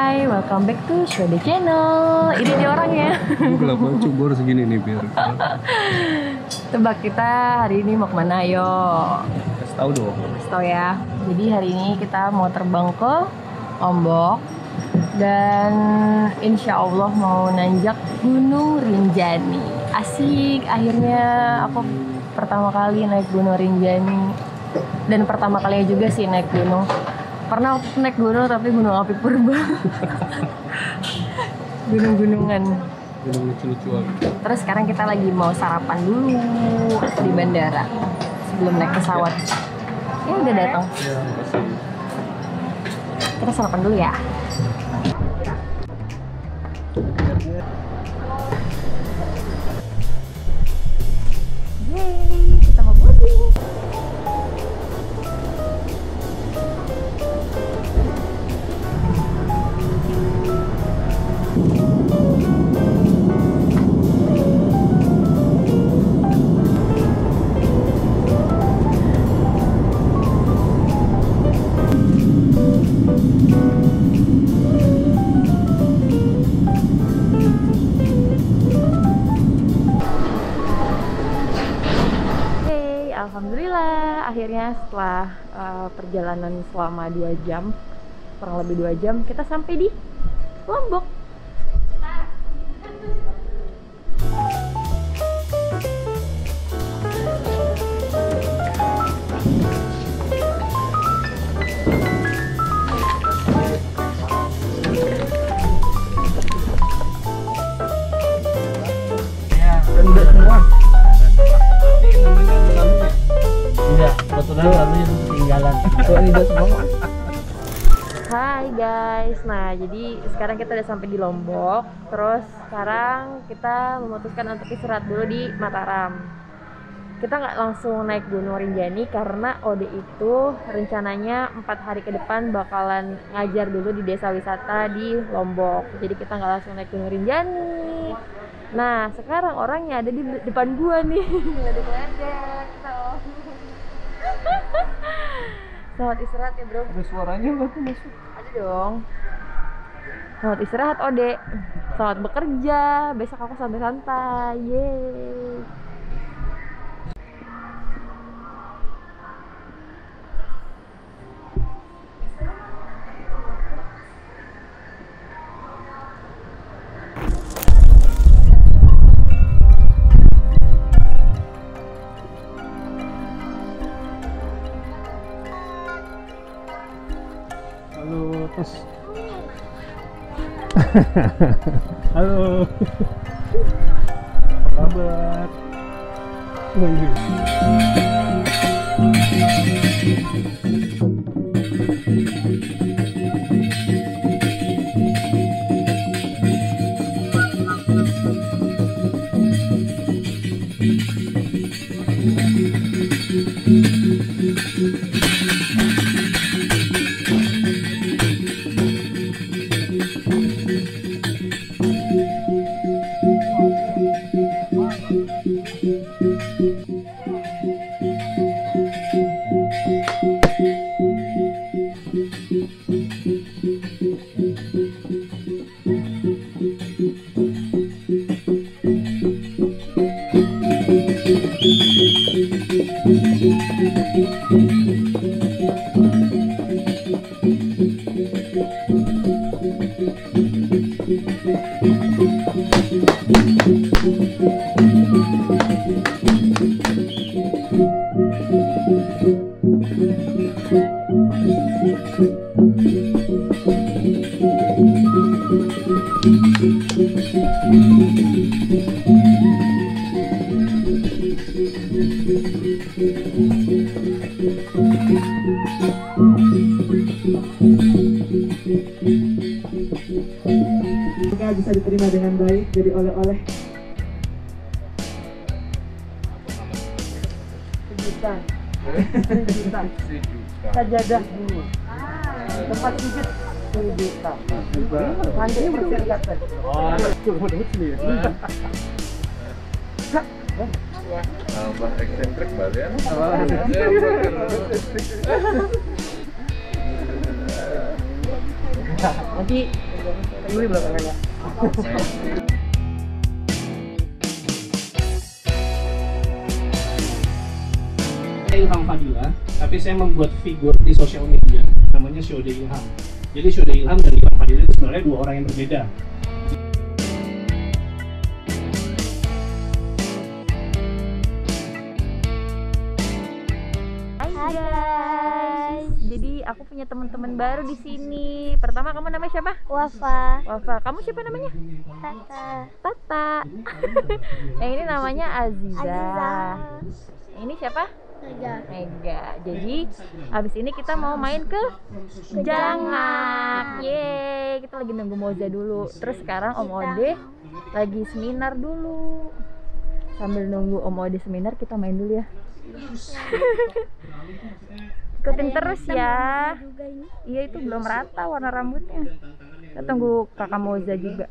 Hai, welcome back to Show the Channel. Ini dia orangnya. Gelap banget, cubur segini nih biar. Tebak kita hari ini mau kemana? Ayo. Kasih tahu dong. Kasih tahu ya. Jadi hari ini kita mau terbang ke Lombok dan insya Allah mau nanjak Gunung Rinjani. Asik, akhirnya aku pertama kali naik Gunung Rinjani dan pertama kalinya juga sih naik gunung. Pernah waktu naik gunung tapi gunung api purba. Gunung-gunungan. Gunung lucu-lucuan. Terus sekarang kita lagi mau sarapan dulu di bandara sebelum naik pesawat. Ya udah datang. Ya, makasih. Kita sarapan dulu ya. Yeay, kita mau boarding. Alhamdulillah, akhirnya setelah perjalanan selama 2 jam, kurang lebih 2 jam, kita sampai di Lombok. Udah semua. Ini namanya dalamnya. Iya, kebetulan lalu ketinggalan. Ini udah semua. Hai guys, nah jadi sekarang kita udah sampai di Lombok. Terus sekarang kita memutuskan untuk istirahat dulu di Mataram. Kita nggak langsung naik Gunung Rinjani karena Ode itu rencananya 4 hari ke depan bakalan ngajar dulu di desa wisata di Lombok. Jadi kita nggak langsung naik Gunung Rinjani. Nah sekarang orangnya ada di depan gua nih. Ledek-ledek. Selamat istirahat ya bro. Ada suaranya nggak tuh masuk? Ada dong. Selamat istirahat Ode. Selamat bekerja. Besok aku santai-santai. Yeay. Halo, terus. Halo. Apa kabar? Semoga bisa diterima dengan baik jadi oleh-oleh. Sejuta. Sajadah dulu. Tempat sujud 1 juta. Lanjutnya berserikatan. Oh, coba dapat sini ya. Tambah eksentrik banget ya. Nanti Dulu di belakang ya. Saya Ilham Fadila, tapi saya membuat figur di sosial media namanya Syode Ilham. Jadi Syode Ilham dan Ilham Fadila itu sebenarnya dua orang yang berbeda. Hai guys. Jadi aku punya teman-teman baru di sini. Pertama kamu namanya siapa? Wafa, Wafa. Kamu siapa namanya? Tata, Tata. Yang ini namanya Aziza. Aziza, Ini siapa? Naga, Mega. Jadi abis ini kita mau main ke Jangak. Yeay, kita lagi nunggu Moza dulu. Terus sekarang Om Ode lagi seminar dulu. Sambil nunggu Om Ode seminar kita main dulu ya. Ikutin terus ya. juga ini. Iya, itu belum rata warna rambutnya. Kita tunggu Kakak Moza juga.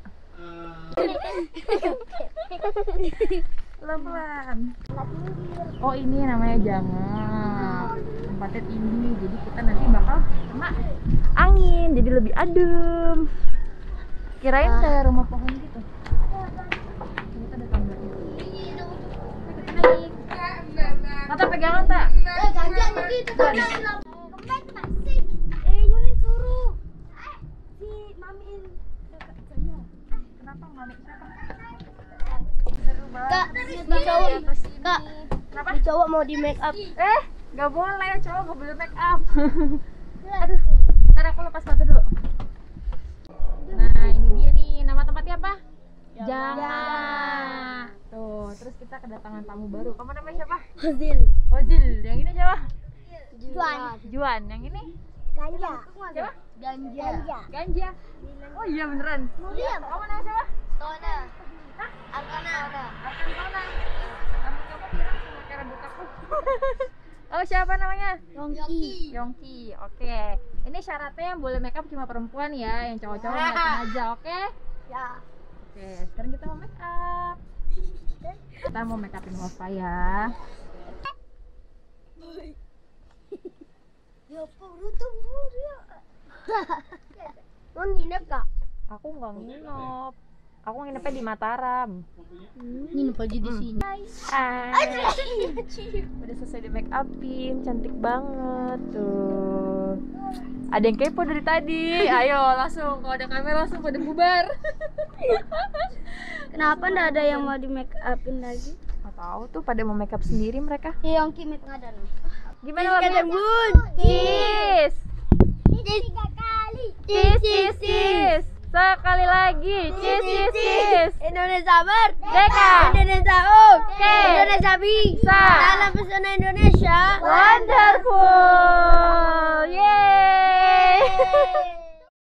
Pelan-pelan. Oh, ini namanya Jangak. Tempatnya tinggi, jadi kita nanti bakal kena angin, jadi lebih adem. Kirain kayak rumah pohon gitu. Ternyata ada tangganya. Kita naik. Tata pegangan, Tak. Kenapa mami siapa? Seru banget. Kak, Kenapa? cowok mau di make up. Gak boleh, cowok gak boleh make up. Aduh, ntar aku lepas sepatu dulu. Nah, ini dia nih, nama tempatnya apa? Jangak. Tuh, terus kita kedatangan tamu baru. Kamu namanya siapa? Ozil, Ozil. Yang ini siapa? Juan, Juan. Yang ini Ganja, siapa? Ganja, Ganja. Oh iya beneran. William, Kamu namanya siapa? Tona, Arkana, Akan Tona. Rambut kamu pirang sama kayak rambut aku. Oh, siapa namanya? Yongki, Yongki. Oke. Ini syaratnya yang boleh make up cuma perempuan ya, yang cowok-cowok ngeliatin aja, oke? ya, Oke, sekarang kita mau make up. Kita mau make upin Wafa ya. ya perlu tunggu dia. Mau nginep kak? Aku nggak nginep. Aku nginepnya di Mataram. Nginep aja di sini. Hai. Udah selesai di make upin, cantik banget tuh. Ada yang kepo dari tadi. Ayo langsung, kalau ada kamera langsung pada bubar. Kenapa ndak ada yang mau di make upin lagi? Nggak tahu tuh, pada mau make up sendiri mereka. Ya Yongki make ngadan. Gimana lagunya? Bun. Kiss. Tiga kali. Kiss, kiss, kiss. Sekali lagi. Kiss, kiss, kiss. Indonesia Merdeka. Indonesia oke. Oke. Indonesia bisa. Bisa. Dalam pesona Indonesia. Wonderful.